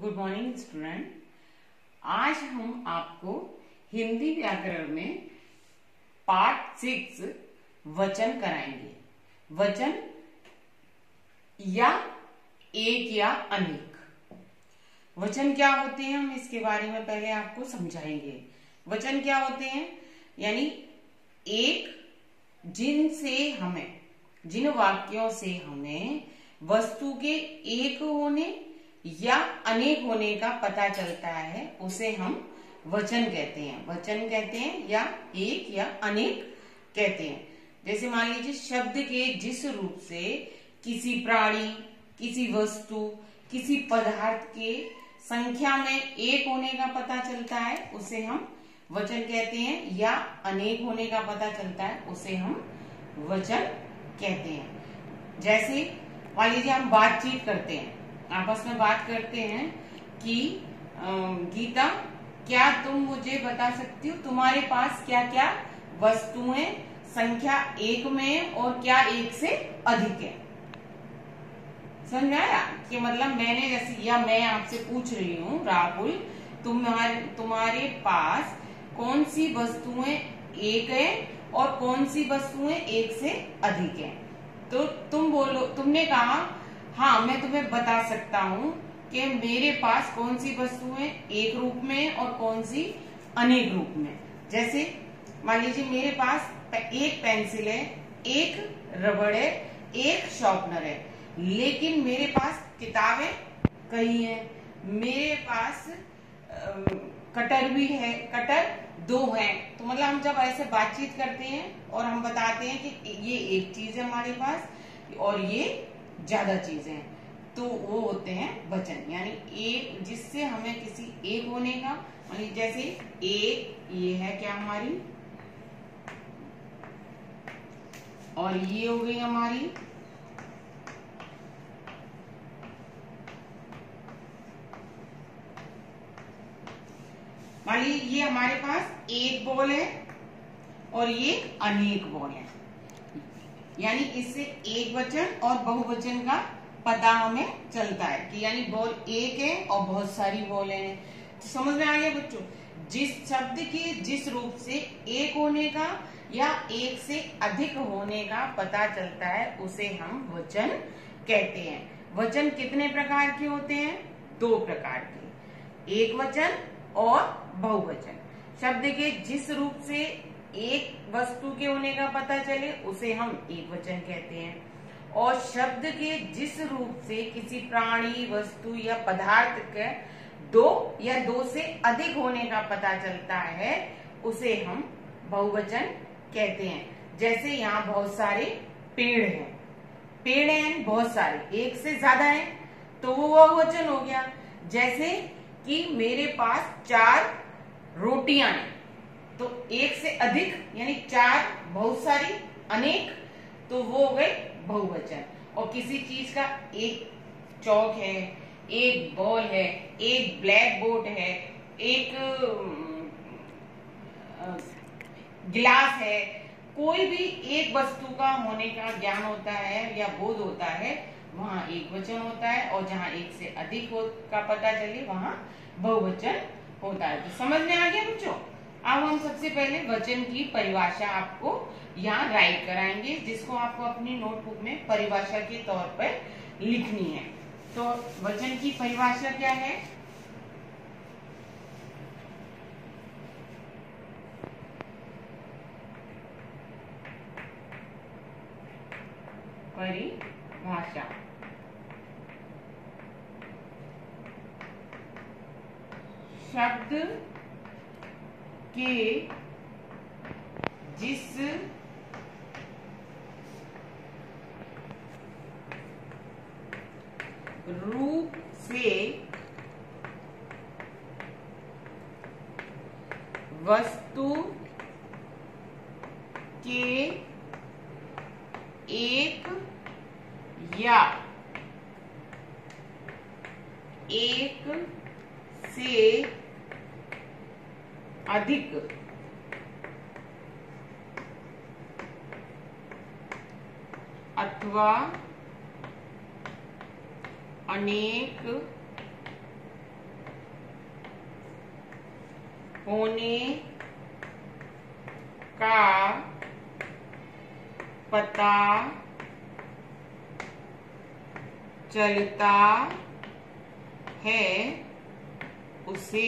Good morning student. आज हम आपको हिंदी व्याकरण में पार्ट 6 वचन कराएंगे। वचन या एक या अनेक वचन क्या होते हैं, हम इसके बारे में पहले आपको समझाएंगे। वचन क्या होते हैं, यानी एक जिन वाक्यों से हमें वस्तु के एक होने या अनेक होने का पता चलता है उसे हम वचन कहते हैं। वचन कहते हैं या एक या अनेक कहते हैं। जैसे मान लीजिए शब्द के जिस रूप से किसी प्राणी, किसी वस्तु, किसी पदार्थ के संख्या में एक होने का पता चलता है उसे हम वचन कहते हैं, या अनेक होने का पता चलता है उसे हम वचन कहते हैं। जैसे मान लीजिए हम बातचीत करते हैं, आपस में बात करते हैं कि गीता, क्या तुम मुझे बता सकती हो तुम्हारे पास क्या क्या वस्तुएं संख्या एक में और क्या एक से अधिक है। समझ में आया कि मतलब मैंने जैसे, या मैं आपसे पूछ रही हूँ राहुल, तुम्हारे पास कौन सी वस्तुएं एक है और कौन सी वस्तुएं एक से अधिक है। तो तुम बोलो, तुमने कहा हाँ मैं तुम्हें बता सकता हूँ कि मेरे पास कौन सी वस्तुएं एक रूप में और कौन सी अनेक रूप में। जैसे मान लीजिए मेरे पास एक पेंसिल है, एक रबड़ है, एक शार्पनर है, लेकिन मेरे पास किताबें कई हैं। मेरे पास कटर भी है, कटर 2 है। तो मतलब हम जब ऐसे बातचीत करते हैं और हम बताते हैं कि ये एक चीज है हमारे पास और ये ज्यादा चीजें हैं, तो वो होते हैं वचन। यानी एक जिससे हमें किसी एक होने का, जैसे एक ये है क्या हमारी, और ये हो गई हमारी, मान लीजिए ये हमारे पास एक बॉल है और ये अनेक बॉल है। यानी इससे एक वचन और बहुवचन का पता हमें चलता है कि यानी बॉल एक है और बहुत सारी बॉलें हैं। तो समझ में आ गया बच्चों, जिस शब्द के जिस रूप से एक होने का या एक से अधिक होने का पता चलता है उसे हम वचन कहते हैं। वचन कितने प्रकार के होते हैं? 2 प्रकार के, एक वचन और बहुवचन। शब्द के जिस रूप से एक वस्तु के होने का पता चले उसे हम एक वचन कहते हैं, और शब्द के जिस रूप से किसी प्राणी, वस्तु या पदार्थ के 2 या 2 से अधिक होने का पता चलता है उसे हम बहुवचन कहते हैं। जैसे यहाँ बहुत सारे पेड़ हैं बहुत सारे, एक से ज्यादा है तो वो बहुवचन हो गया। जैसे कि मेरे पास 4 रोटियां हैं, तो एक से अधिक यानी 4 बहुत सारी, अनेक तो वो हो गए बहुवचन। और किसी चीज का एक चौक है, एक बॉल है, एक ब्लैक बोर्ड है, एक गिलास है, कोई भी एक वस्तु का होने का ज्ञान होता है या बोध होता है, वहां एक वचन होता है, और जहां एक से अधिक का पता चले वहां बहुवचन होता है। तो समझ में आ गया बच्चों। अब हम सबसे पहले वचन की परिभाषा आपको यहाँ राइट कराएंगे, जिसको आपको अपनी नोटबुक में परिभाषा के तौर पर लिखनी है। तो वचन की परिभाषा क्या है? परिभाषा शब्द के जिस रूप से वस्तु के एक या एक से अधिक अथवा अनेक होने का पता चलता है उसे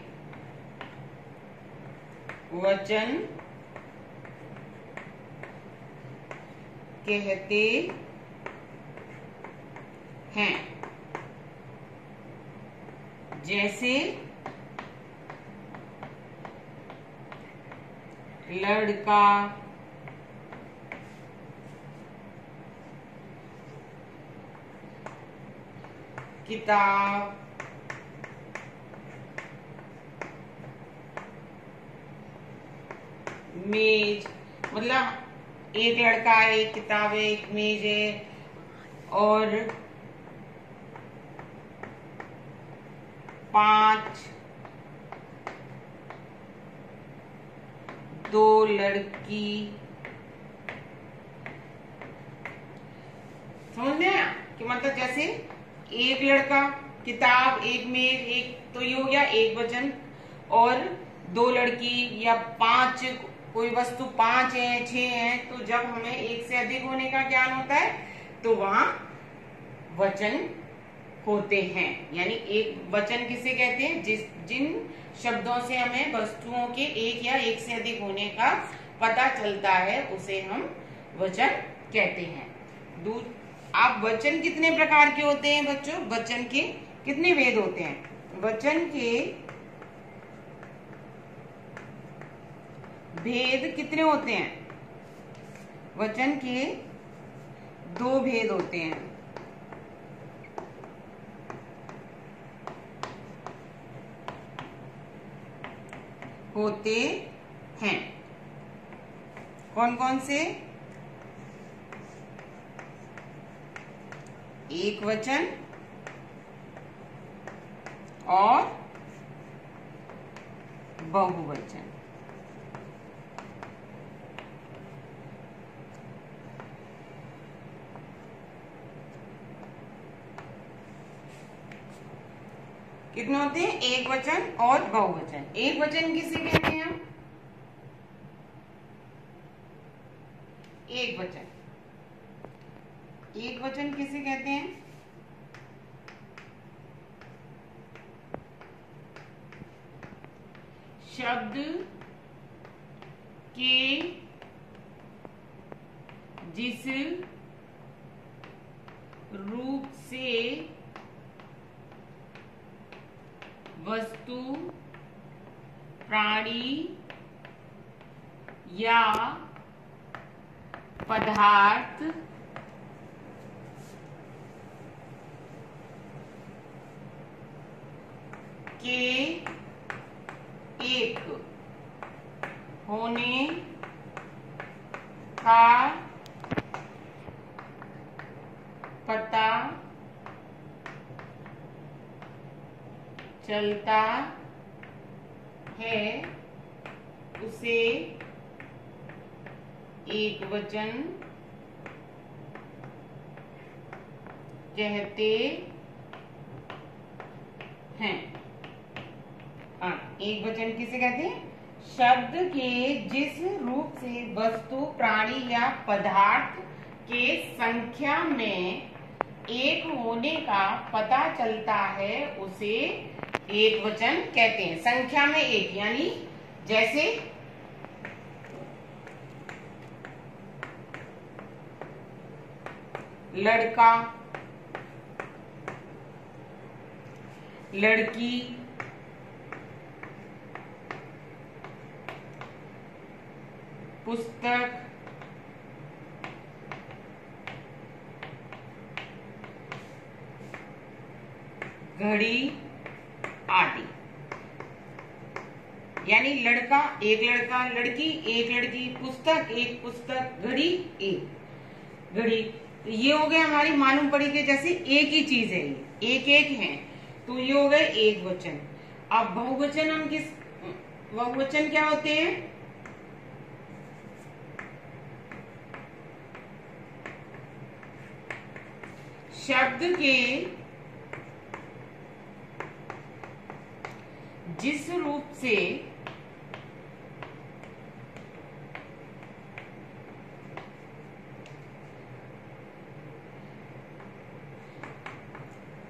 वचन कहते हैं। जैसे लड़का, किताब, मेज, मतलब एक लड़का है, एक किताब है, एक मेज है, और 5 2 लड़की। समझ में आया कि मतलब जैसे एक लड़का, किताब, एक मेज, एक, तो ये हो गया एक वचन, और 2 लड़की या 5 कोई वस्तु, 5 है, 6 है, तो जब हमें एक से अधिक होने का ज्ञान होता है तो वहां वचन होते हैं। यानी एक वचन किसे कहते हैं? जिन शब्दों से हमें वस्तुओं के एक या एक से अधिक होने का पता चलता है उसे हम वचन कहते हैं। आप वचन कितने प्रकार के होते हैं बच्चों? वचन के कितने भेद होते हैं? वचन के भेद कितने होते हैं? वचन के 2 भेद होते हैं। होते हैं कौन कौन से? एक वचन और बहुवचन। कितने होते हैं? एक वचन और बहुवचन। एक वचन किसे कहते हैं हम? एक वचन, एक वचन किसे कहते हैं? शब्द के जिस रूप से वस्तु, प्राणी या पदार्थ के एक होने का पता चलता है उसे एक वचन कहते हैं। एक वचन किसे कहते हैं? शब्द के जिस रूप से वस्तु, प्राणी या पदार्थ के संख्या में एक होने का पता चलता है उसे एक वचन कहते हैं। संख्या में एक, यानी जैसे लड़का, लड़की, पुस्तक, घड़ी आदि। यानी लड़का, एक लड़का, लड़की, एक लड़की, पुस्तक, एक पुस्तक, घड़ी, एक घड़ी। तो ये हो गए हमारी मालूम पड़ी कि जैसे एक ही चीज है, ये एक एक है, तो ये हो गए एक वचन। अब बहुवचन हम बहुवचन क्या होते हैं? शब्द के जिस रूप से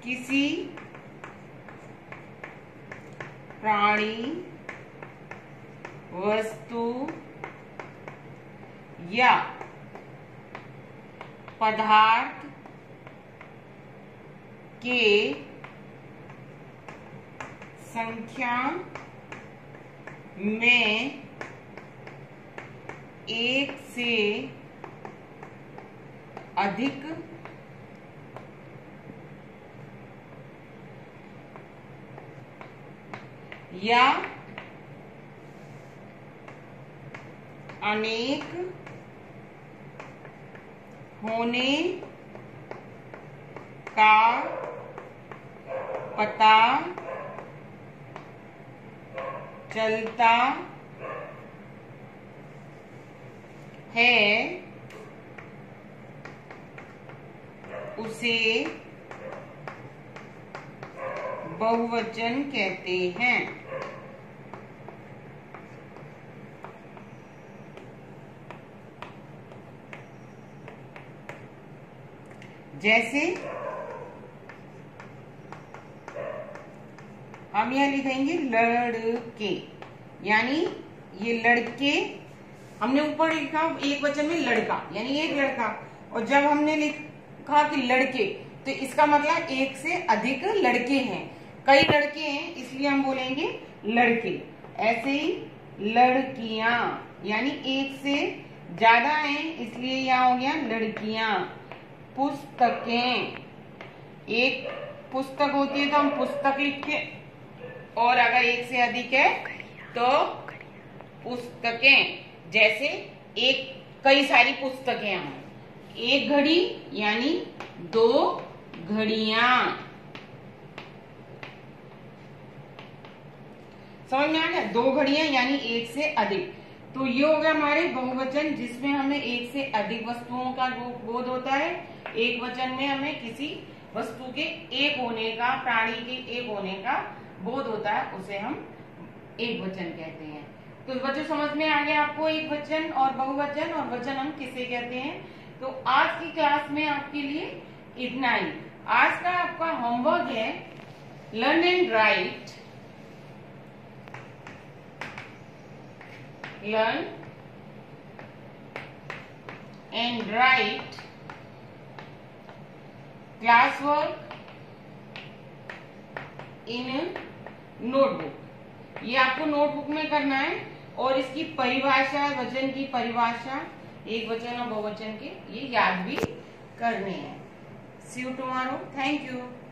किसी प्राणी, वस्तु या पदार्थ के संख्या में एक से अधिक या अनेक होने का पता चलता है, उसे बहुवचन कहते हैं। जैसे हम यह लिखेंगे लड़के, यानी ये लड़के हमने ऊपर लिखा एक वचन में लड़का, यानी एक लड़का, और जब हमने लिखा कि लड़के तो इसका मतलब एक से अधिक लड़के हैं, कई लड़के हैं, इसलिए हम बोलेंगे लड़के। ऐसे ही लड़कियां, यानी एक से ज्यादा हैं, इसलिए यहाँ हो गया लड़कियां। पुस्तकें, एक पुस्तक होती है तो हम पुस्तक लिखते, और अगर एक से अधिक है तो पुस्तकें। जैसे एक कई सारी पुस्तकें हैं, एक घड़ी यानी दो घड़ियां। समझ में आ गया? दो घड़ियां यानी एक से अधिक। तो ये हो गया हमारे बहुवचन, जिसमें हमें एक से अधिक वस्तुओं का बोध होता है। एक वचन में हमें किसी वस्तु के एक होने का, प्राणी के एक होने का बोध होता है, उसे हम एक वचन कहते हैं। तो बच्चों समझ में आ गया आपको एक वचन और बहुवचन, और वचन हम किसे कहते हैं। तो आज की क्लास में आपके लिए इतना ही। आज का आपका होमवर्क है learn and write, learn and write class work in notebook. ये आपको नोटबुक में करना है, और इसकी परिभाषा, वचन की परिभाषा, एक वचन और बहुवचन के, ये याद भी करने हैं। See you tomorrow. Thank you.